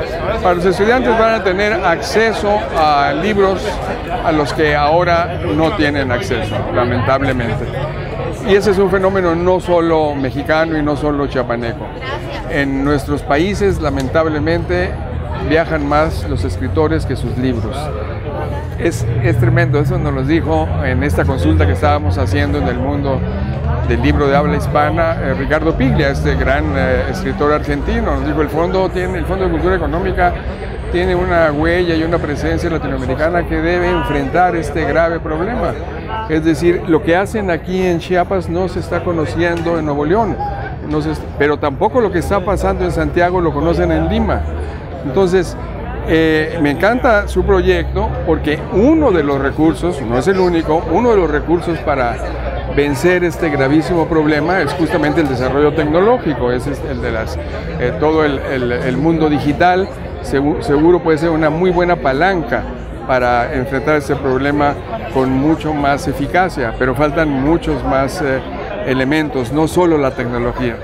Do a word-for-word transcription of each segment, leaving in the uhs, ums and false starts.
Para los estudiantes van a tener acceso a libros a los que ahora no tienen acceso, lamentablemente. Y ese es un fenómeno no solo mexicano y no solo chiapaneco. En nuestros países, lamentablemente, viajan más los escritores que sus libros. Es, es tremendo, eso nos lo dijo en esta consulta que estábamos haciendo en el mundo del libro de habla hispana, eh, Ricardo Piglia, este gran eh, escritor argentino. Nos dijo, el fondo, tiene, el Fondo de Cultura Económica tiene una huella y una presencia latinoamericana que debe enfrentar este grave problema. Es decir, lo que hacen aquí en Chiapas no se está conociendo en Nuevo León, no se, pero tampoco lo que está pasando en Santiago lo conocen en Lima. Entonces, eh, me encanta su proyecto porque uno de los recursos, no es el único, uno de los recursos para vencer este gravísimo problema es justamente el desarrollo tecnológico, es el de las, eh, todo el, el, el mundo digital, seguro, seguro puede ser una muy buena palanca para enfrentar este problema con mucho más eficacia, pero faltan muchos más eh, elementos, no solo la tecnología.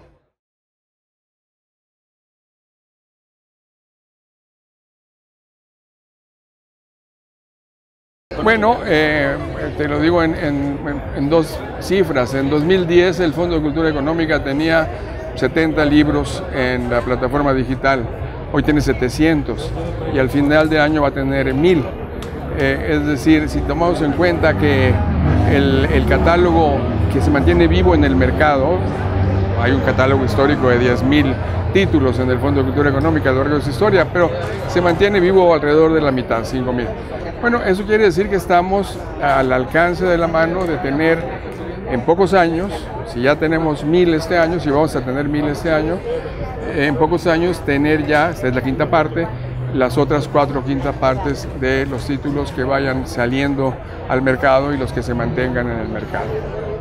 Bueno, eh, te lo digo en, en, en dos cifras. En dos mil diez el Fondo de Cultura Económica tenía setenta libros en la plataforma digital, hoy tiene setecientos y al final de año va a tener mil. Eh, es decir, si tomamos en cuenta que el, el catálogo que se mantiene vivo en el mercado, hay un catálogo histórico de diez mil títulos en el Fondo de Cultura Económica a lo largo de su historia, pero se mantiene vivo alrededor de la mitad, cinco mil. Bueno, eso quiere decir que estamos al alcance de la mano de tener en pocos años, si ya tenemos mil este año, si vamos a tener mil este año, en pocos años tener ya, esta es la quinta parte, las otras cuatro quintas partes de los títulos que vayan saliendo al mercado y los que se mantengan en el mercado.